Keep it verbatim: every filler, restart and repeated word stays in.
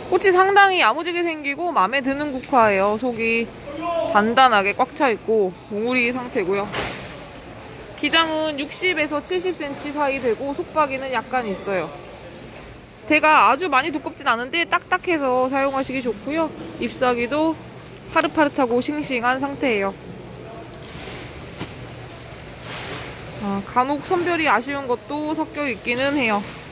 꽃이 상당히 야무지게 생기고 마음에 드는 국화예요. 속이 단단하게 꽉 차 있고 몽우리 상태고요. 기장은 육십에서 칠십 센티미터 사이 되고 속박이는 약간 있어요. 대가 아주 많이 두껍진 않은데 딱딱해서 사용하시기 좋고요. 잎사귀도 파릇파릇하고 싱싱한 상태예요. 아, 간혹 선별이 아쉬운 것도 섞여 있기는 해요.